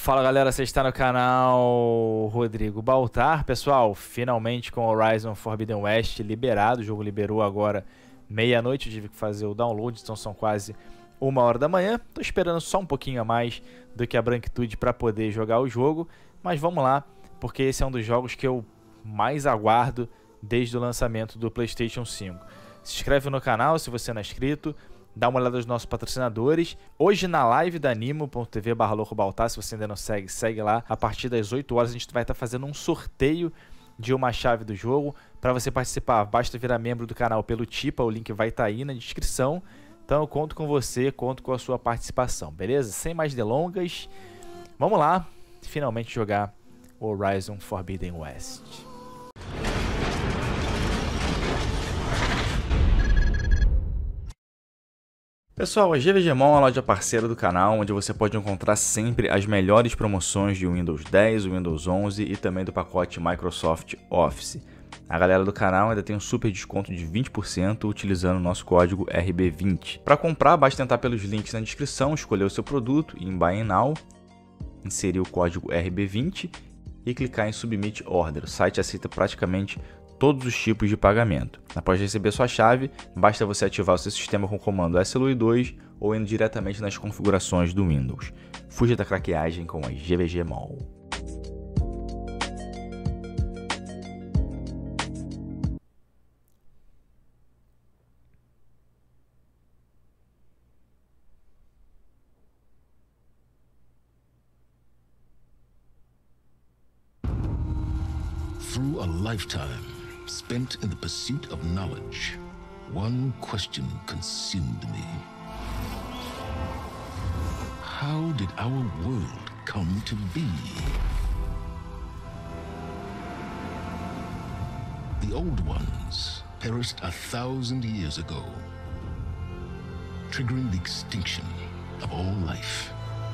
Fala galera, você está no canal Rodrigo Baltar. Pessoal, finalmente com Horizon Forbidden West liberado, o jogo liberou agora meia-noite, eu tive que fazer o download, então são quase 1h da manhã. Tô esperando só um pouquinho a mais do que a branquitude para poder jogar o jogo, mas vamos lá, porque esse é um dos jogos que eu mais aguardo desde o lançamento do PlayStation 5. Se inscreve no canal se você não é inscrito. Dá uma olhada nos nossos patrocinadores. Hoje na live da animo.tv/loucobaltar, se você ainda não segue, segue lá. A partir das 8 horas a gente vai estar fazendo um sorteio de uma chave do jogo. Para você participar, basta virar membro do canal pelo Tipa, o link vai estar aí na descrição. Então eu conto com você, conto com a sua participação, beleza? Sem mais delongas, vamos lá, finalmente jogar Horizon Forbidden West. Pessoal, a GVGmon é a loja parceira do canal, onde você pode encontrar sempre as melhores promoções de Windows 10, Windows 11 e também do pacote Microsoft Office. A galera do canal ainda tem um super desconto de 20% utilizando o nosso código RB20. Para comprar, basta entrar pelos links na descrição, escolher o seu produto em Buy Now, inserir o código RB20 e clicar em Submit Order. O site aceita praticamente todos os tipos de pagamento. Após receber sua chave, basta você ativar o seu sistema com o comando SLUI2 ou indo diretamente nas configurações do Windows. Fuja da craqueagem com a GVGmon. Through a lifetime spent in the pursuit of knowledge, one question consumed me. How did our world come to be? The old ones perished 1,000 years ago, triggering the extinction of all life.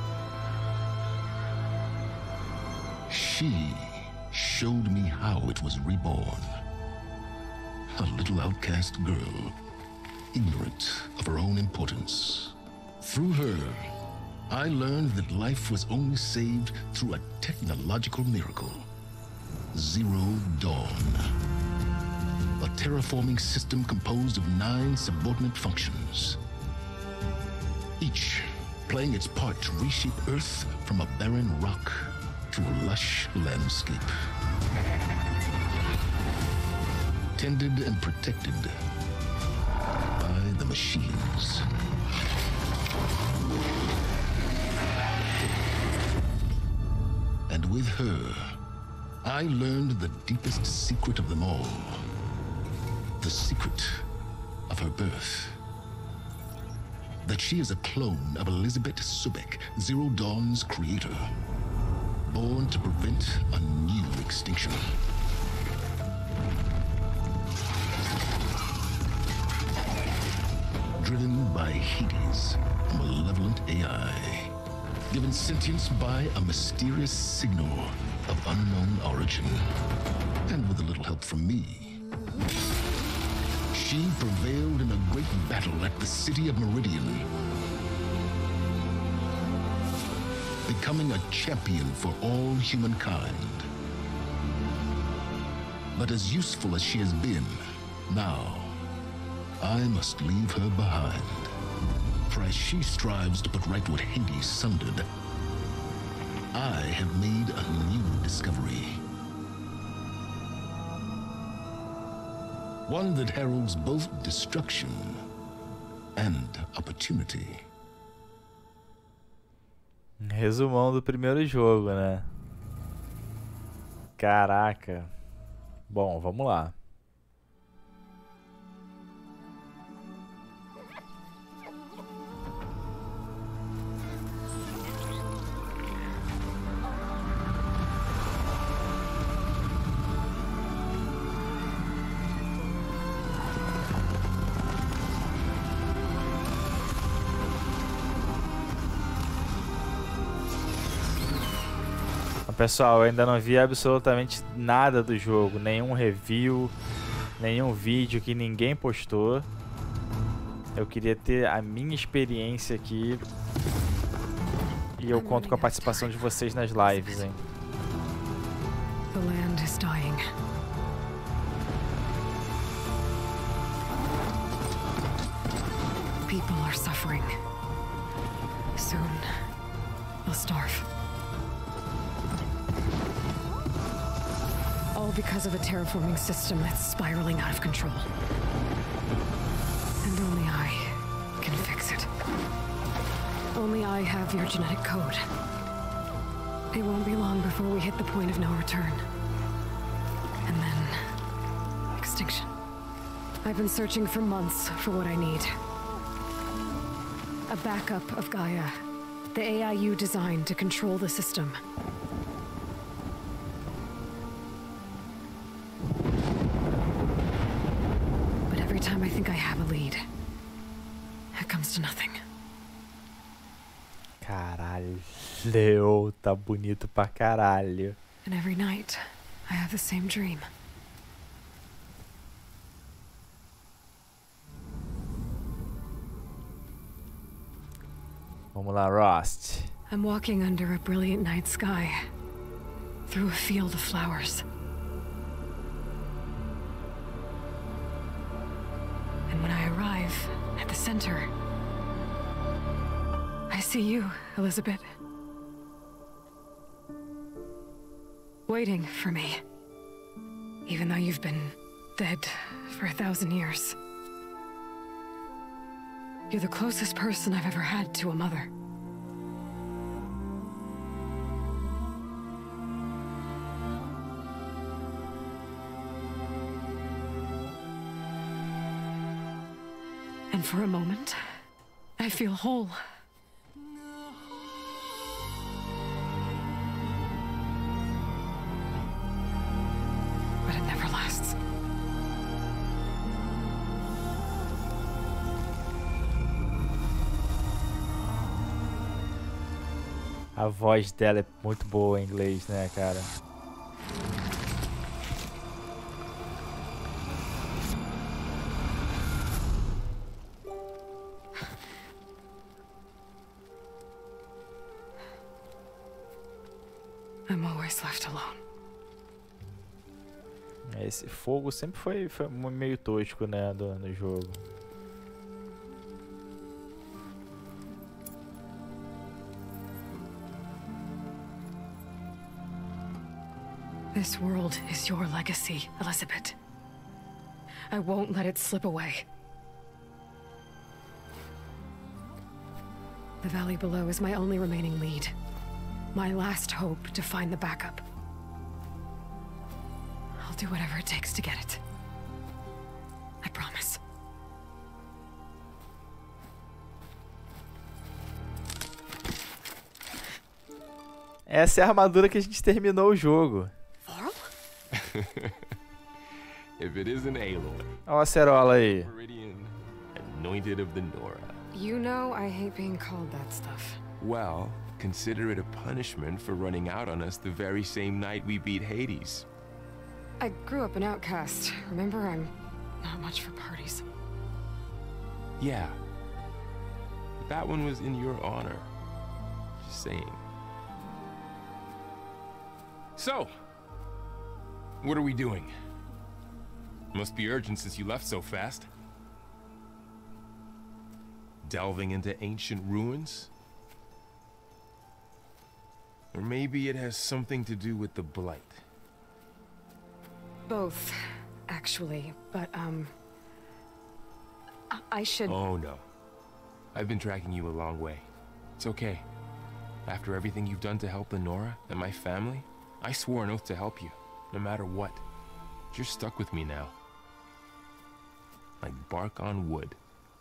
She showed me how it was reborn. A little outcast girl, ignorant of her own importance. Through her, I learned that life was only saved through a technological miracle. Zero Dawn. A terraforming system composed of 9 subordinate functions, each playing its part to reshape Earth from a barren rock to a lush landscape. Tended and protected by the machines. And with her, I learned the deepest secret of them all. The secret of her birth. That she is a clone of Elizabeth Sobek, Zero Dawn's creator. Born to prevent a new extinction. Driven by Hades, a malevolent AI. Given sentience by a mysterious signal of unknown origin. And with a little help from me. She prevailed in a great battle at the city of Meridian. Becoming a champion for all humankind. But as useful as she has been, now I must leave her behind. For as she strives to put right what Hades sundered, I have made a new discovery. One that heralds both destruction and opportunity. Resumão do primeiro jogo, né? Caraca. Bom, vamos lá. Pessoal, eu ainda não vi absolutamente nada do jogo, nenhum review, nenhum vídeo que ninguém postou. Eu queria ter a minha experiência aqui E eu conto com a participação de vocês nas lives, hein? The land is dying. People are suffering. Soon, they'll starve. All because of a terraforming system that's spiraling out of control. And only I can fix it. Only I have your genetic code. It won't be long before we hit the point of no return. And then... extinction. I've been searching for months for what I need. A backup of Gaia. The AIU designed to control the system. But every time I think I have a lead, it comes to nothing. Caralho, tá bonito pra caralho. And every night, I have the same dream. Vamos lá, Rost. I'm walking under a brilliant night sky, through a field of flowers. And when I arrive at the center, I see you, Elizabeth. Waiting for me. Even though you've been dead for 1,000 years. You're the closest person I've ever had to a mother. And for a moment, I feel whole. But it never lasts. A voz dela é muito boa em inglês, né, cara? I'm always left alone. Esse fogo sempre foi meio tosco, né, no jogo. This world is your legacy, Elizabeth. I won't let it slip away. The valley below is my only remaining lead. My last hope to find the backup. I'll do whatever it takes to get it. I promise. Essa é a armadura que a gente terminou o jogo. If it isn't Aloy, Olha a acerola aí. Meridian, anointed of the Nora. You know I hate being called that stuff. Well, consider it a punishment for running out on us the very same night we beat Hades. I grew up an outcast. Remember, I'm not much for parties. Yeah. But that one was in your honor. Just saying. So, what are we doing? Must be urgent since you left so fast. Delving into ancient ruins? Or maybe it has something to do with the Blight. Both, actually, but, I should... Oh, no. I've been tracking you a long way. It's okay. After everything you've done to help the Nora and my family, I swore an oath to help you, no matter what. You're stuck with me now. Like bark on wood.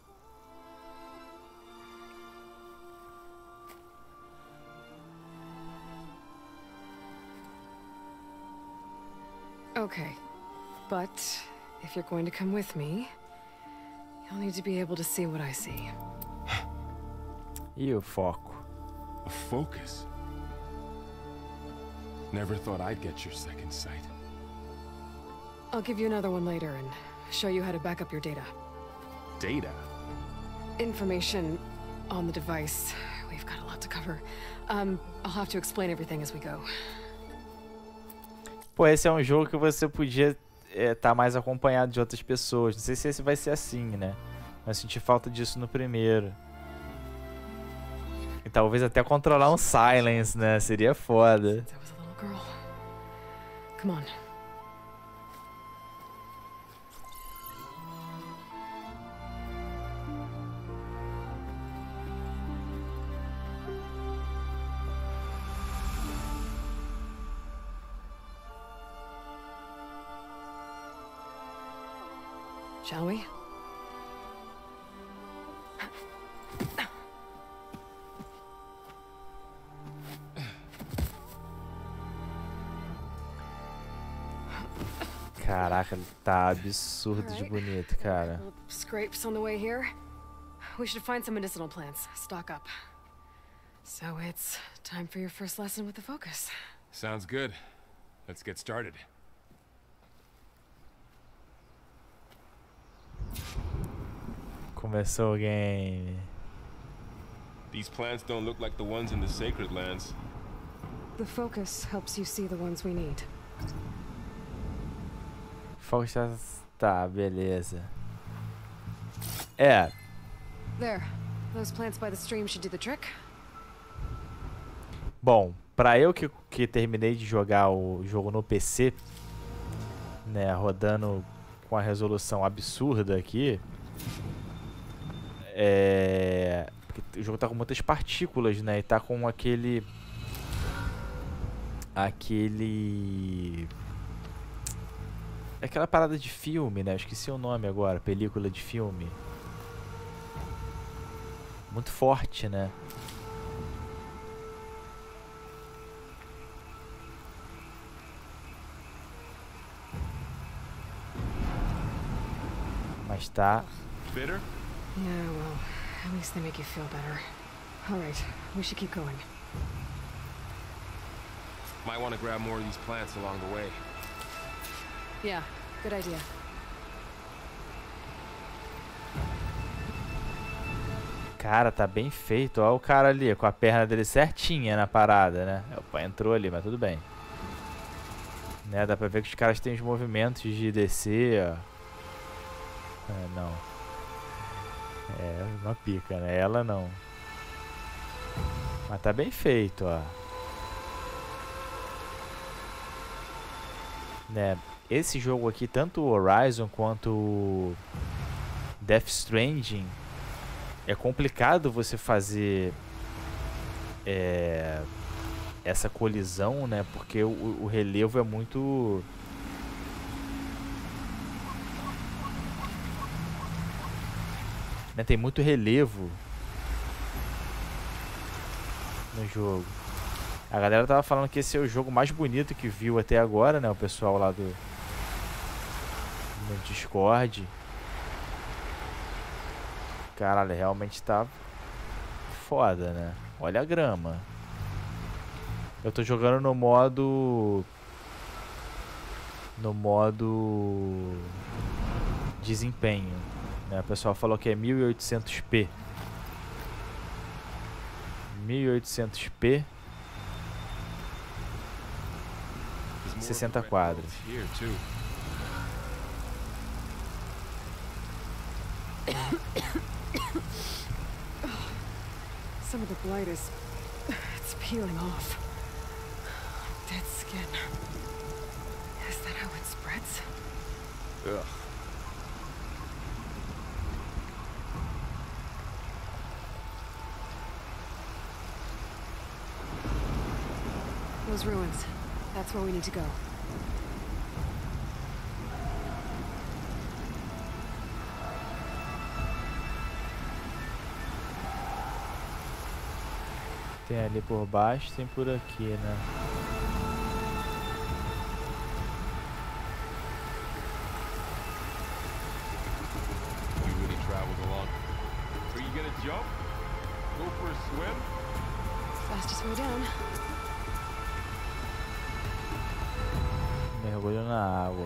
Okay, but if you're going to come with me, you'll need to be able to see what I see. E o foco? A focus? Never thought I'd get your second sight. I'll give you another one later and show you how to back up your data. Data? Information on the device we've got a lot to cover. I'll have to explain everything as we go. Pô, esse é um jogo que você podia tá mais acompanhado de outras pessoas. Não sei se esse vai ser assim, né? Mas senti falta disso no primeiro. E talvez até controlar um silence, né? Seria foda. That was a little girl. Come on. Shall we? Caraca, ele tá absurdo de bonito, cara. Little scrapes on the way here. We should find some medicinal plants. Stock up. So it's time for your first lesson with the Focus. Sounds good. Let's get started. Começou o game. These plants don't look like the ones in the Sacred Lands. The Focus helps you see the ones we need. Tá, beleza. There. Those plants by the stream should do the trick. Bom, pra eu que terminei de jogar o jogo no PC, né, rodando com a resolução absurda aqui, porque o jogo tá com muitas partículas, né, e tá com aquele aquela parada de filme, né? Eu esqueci o nome agora, película de filme. Muito forte, né? Mas tá. Bitter? Yeah, well, at least they make you feel better. All right, we should keep going. Might want to grab more of these plants along the way. Yeah, good idea. Cara, tá bem feito. Olha o cara ali, com a perna dele certinha na parada, né? Opa, entrou ali, mas tudo bem. Né, dá pra ver que os caras têm os movimentos de descer, ó. Não. É uma pica, né? Ela não. Mas tá bem feito, ó. Né? Esse jogo aqui, tanto o Horizon quanto o Death Stranding, é complicado você fazer essa colisão, né? Porque o relevo é muito... né? Tem muito relevo no jogo. A galera tava falando que esse é o jogo mais bonito que viu até agora, né? O pessoal lá no Discord. Caralho, realmente tá foda, né? Olha a grama. Eu tô jogando no modo desempenho, né? O pessoal falou que é 1800p. 1800p. 60 quadros. Some of the blight it's peeling off. Dead skin. Is that how it spreads? Ugh. Those ruins. That's where we need to go. Tem ali por baixo, tem por aqui, né? We really traveled along. Are you gonna jump? Go for a swim? Fastest way down. Mergulho na água.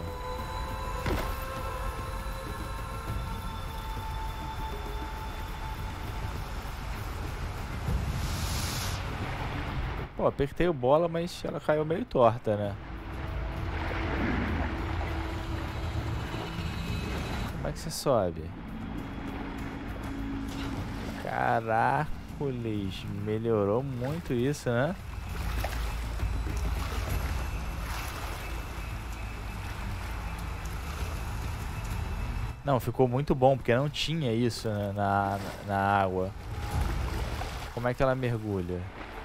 Pô, apertei o bola, mas ela caiu meio torta, né? Como é que você sobe? Caracoles, melhorou muito isso, né? Não, ficou muito bom, porque não tinha isso, né, na água. Como é que ela mergulha?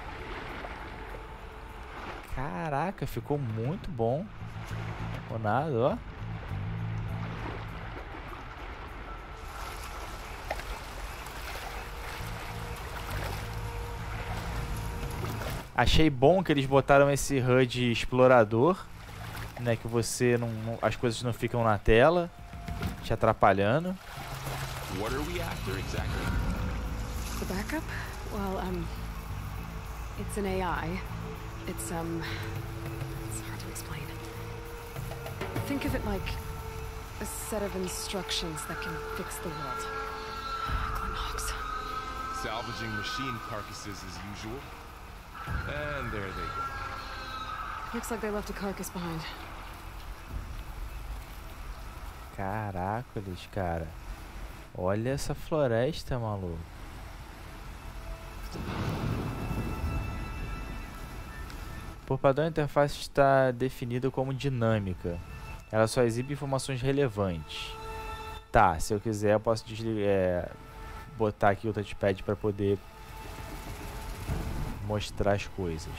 Caraca, ficou muito bom. O nada, ó. Achei bom que eles botaram esse HUD explorador, né, que você as coisas não ficam na tela, te atrapalhando. What are we after exactly? The backup? Well, it's an AI. It's hard to explain. Think of it like a set of instructions that can fix the world. Glenn Hawks. Salvaging machine carcasses as usual. And there they go. Looks like they left a carcass behind. Caracoles, cara. Olha essa floresta, maluco. Por padrão, a interface está definida como dinâmica. Ela só exibe informações relevantes. Tá, se eu quiser eu posso botar aqui o touchpad para poder mostrar as coisas.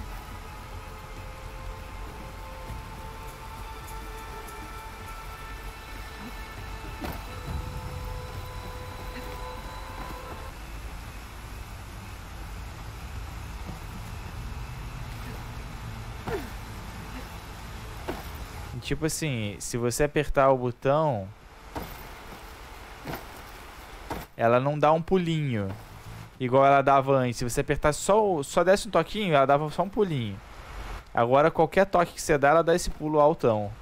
Tipo assim, se você apertar o botão, ela não dá um pulinho igual ela dava antes. Se você apertar só desse um toquinho, ela dava só um pulinho. Agora qualquer toque que você dá, ela dá esse pulo altão.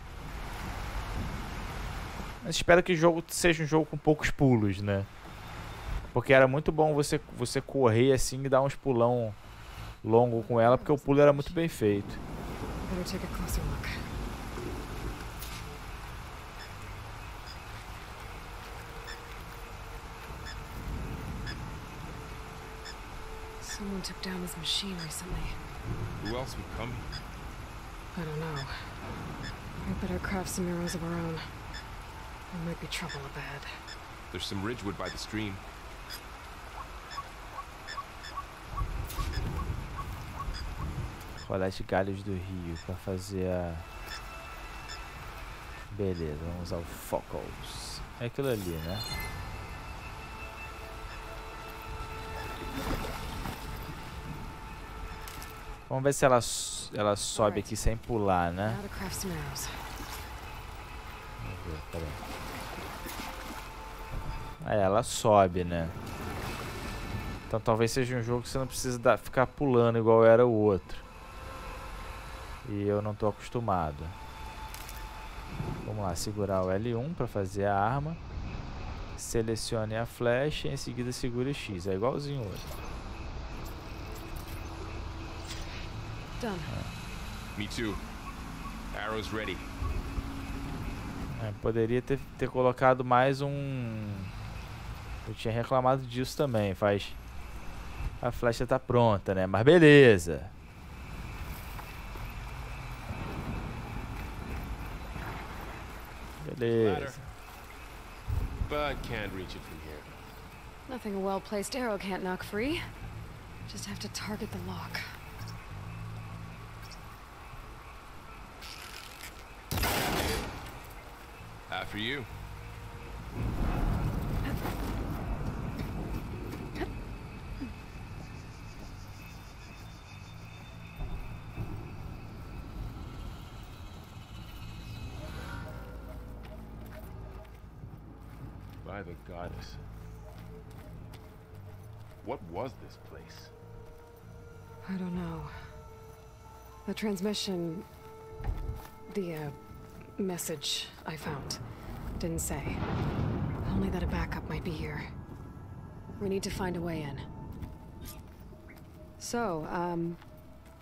Mas espero que o jogo seja um jogo com poucos pulos, né? Porque era muito bom você correr assim e dar uns pulão longo com ela, porque o pulo era muito bem feito. Better take a closer look. Someone took down this machine recently. Who else would come here? I don't know. We better craft some arrows of our own. There might be trouble ahead. There's some ridgewood by the stream. Colete galhos do rio para fazer a... Beleza, vamos usar o Focals. É aquilo ali, né? Vamos ver se ela sobe aqui sem pular, né? Now to craft some arrows. Vamos ver, peraí. Aí ela sobe, né? Então talvez seja um jogo que você não precisa ficar pulando igual era o outro. E eu não tô acostumado. Vamos lá, segurar o L1 para fazer a arma. Selecione a flecha e em seguida segure X. É igualzinho o outro. Done. Me too. Arrows ready. Poderia ter colocado mais um... Eu tinha reclamado disso também. A flecha tá pronta, né? Mas beleza. Beleza. But can't reach it from here. Nothing a well-placed arrow can't knock free. Just have to target the lock. After you. By the goddess. What was this place? I don't know. The transmission... The, message I found didn't say. Only that a backup might be here. We need to find a way in. So,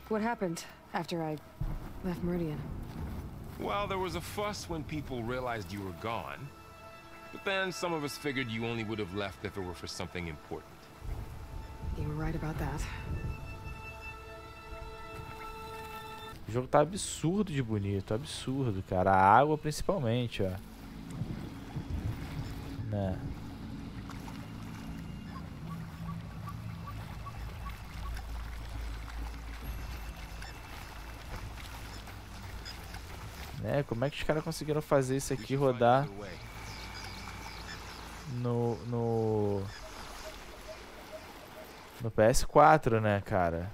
What happened after I left Meridian? Well, there was a fuss when people realized you were gone. But then some of us figured you only would have left if it were for something important. You were right about that. O jogo tá absurdo de bonito, absurdo, cara. A água principalmente, ó. Né? Né? Como é que os caras conseguiram fazer isso aqui rodar no PS4, né, cara?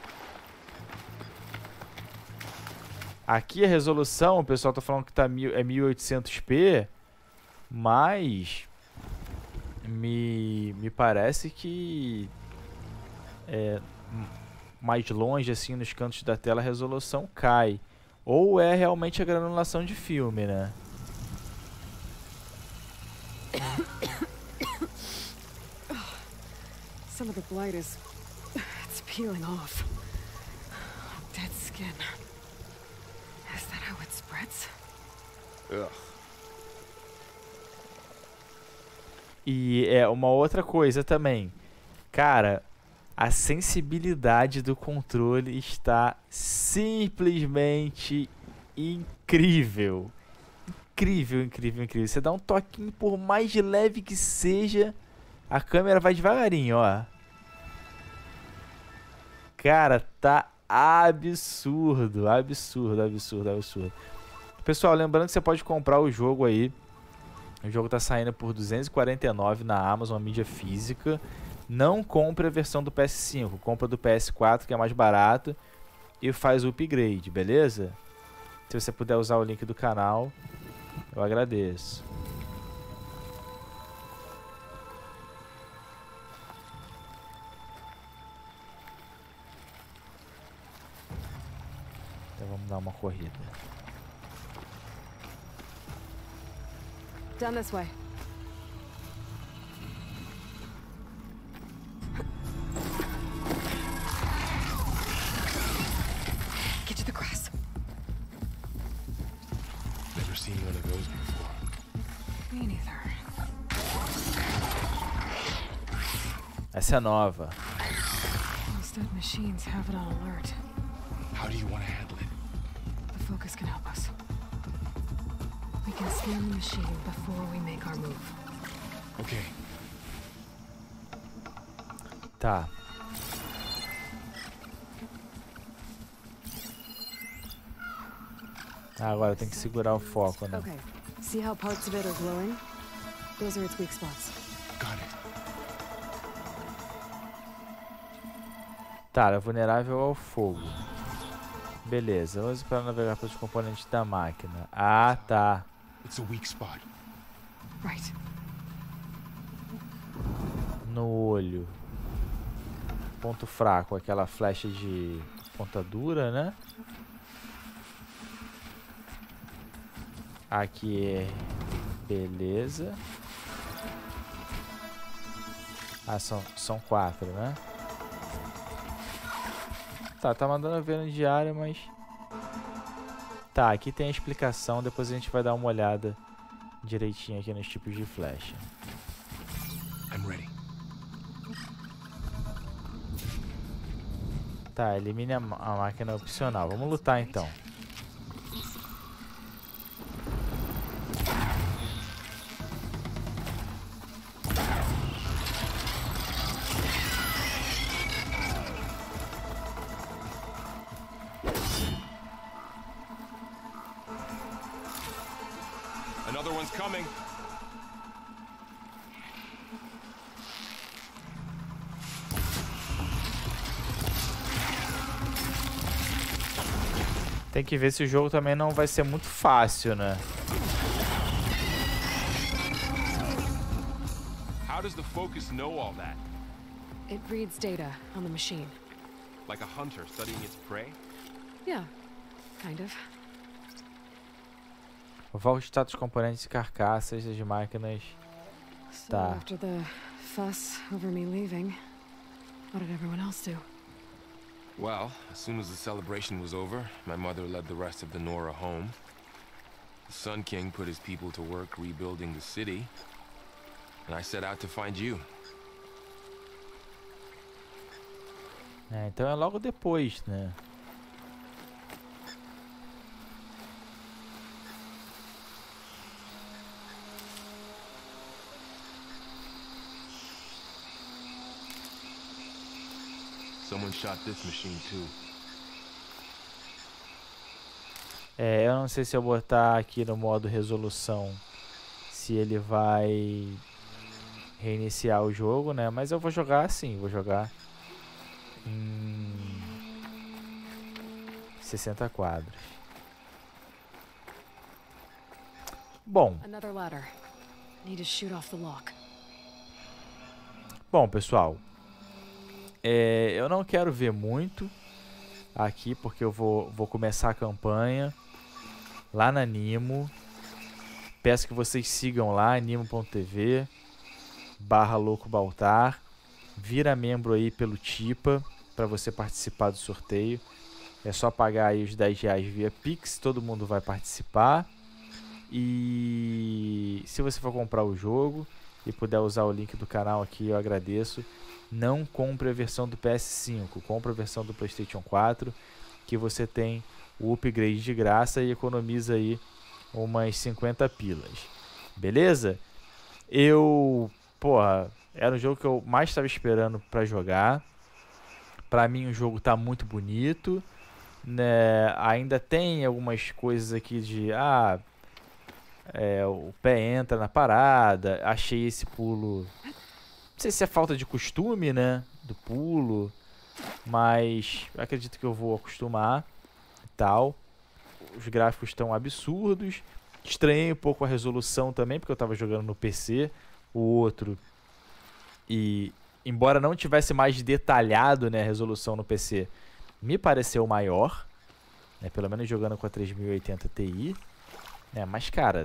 Aqui a resolução, o pessoal tá falando que tá 1800p, mas me parece que mais longe, assim, nos cantos da tela, a resolução cai. Ou é realmente a granulação de filme, né? Some of the blight is... it's peeling off. Dead skin. Is that how it spreads? Ugh. E é uma outra coisa também. Cara, a sensibilidade do controle está simplesmente incrível. Incrível, incrível, incrível. Você dá um toquinho, por mais leve que seja, a câmera vai devagarinho, ó. Cara, tá absurdo, absurdo, absurdo, absurdo. Pessoal, lembrando que você pode comprar o jogo aí. O jogo tá saindo por R$249 na Amazon, a mídia física. Não compre a versão do PS5, compra do PS4, que é mais barato, e faz o upgrade, beleza? Se você puder usar o link do canal, eu agradeço. Então vamos dar uma corrida. Down this way. Get to the grass. Never seen one of those before. Me neither. Essa é nova. Those dead machines have it on alert. How do you want to handle it? The focus can help us. We can scan the machine before we make our move. Okay. Tá. Agora tem que segurar o foco, né? Okay. See how parts of it are glowing? Those are its weak spots. Got it. Tá, é vulnerável ao fogo. Beleza, use para navegar pelos componentes da máquina. Ah, tá. It's a weak spot. Right. No olho. Ponto fraco, aquela flecha de ponta dura, né? Aqui é... beleza. Ah, são 4, né? Tá mandando ver no diário, mas... Tá, aqui tem a explicação, depois a gente vai dar uma olhada direitinho aqui nos tipos de flecha. I'm ready. Tá, elimine a máquina opcional. Vamos lutar então. Another one's coming. Tem que ver se o jogo também não vai ser muito fácil, né? How does the focus know all that? It reads data on the machine. Like a hunter studying its prey? Yeah, kind of. O foco de status componentes e carcaças das máquinas. So Tá. after the fuss over me leaving, what did everyone else do? Well, as soon as the celebration was over, my mother led the rest of the Nora home. The Sun King put his people to work rebuilding the city, and I set out to find you. Então é logo depois, né? Someone shot this machine too. Eu não sei se eu botar aqui no modo resolução se ele vai reiniciar o jogo, né? Mas eu vou jogar assim, vou jogar em 60 quadros. Bom. Bom, pessoal. Eu não quero ver muito aqui porque eu vou começar a campanha lá na Animo. Peço que vocês sigam lá, animo.tv/loucobaltar. Vira membro aí pelo Tipa para você participar do sorteio. É só pagar aí os R$10 via Pix, todo mundo vai participar. E se você for comprar o jogo e puder usar o link do canal aqui, eu agradeço. Não compre a versão do PS5, compre a versão do PlayStation 4, que você tem o upgrade de graça e economiza aí umas 50 pilas. Beleza? Era o jogo que eu mais estava esperando para jogar. Para mim o jogo tá muito bonito, né? Ainda tem algumas coisas aqui de o pé entra na parada. Achei esse pulo, não sei se é falta de costume, né, do pulo, mas acredito que eu vou acostumar e tal. Os gráficos estão absurdos. Estranhei um pouco a resolução também, porque eu estava jogando no PC, o outro, e embora não tivesse mais detalhado, né, a resolução no PC, me pareceu maior, né, pelo menos jogando com a 3080 Ti, né, mas cara,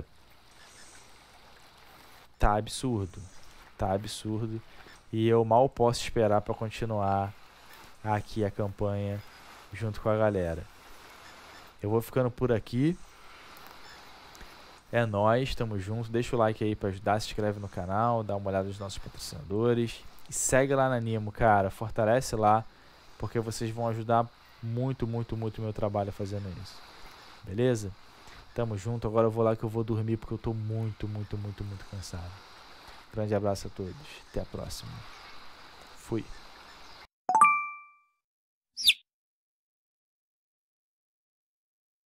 tá absurdo. Tá absurdo. E eu mal posso esperar para continuar aqui a campanha junto com a galera. Eu vou ficando por aqui. É nóis, tamo junto. Deixa o like aí para ajudar, se inscreve no canal, dá uma olhada nos nossos patrocinadores. E segue lá na Animo, cara. Fortalece lá, porque vocês vão ajudar muito, muito, muito o meu trabalho fazendo isso. Beleza? Tamo junto. Agora eu vou lá que eu vou dormir, porque eu tô muito, muito, muito, muito cansado. Grande abraço a todos. Até a próxima. Fui.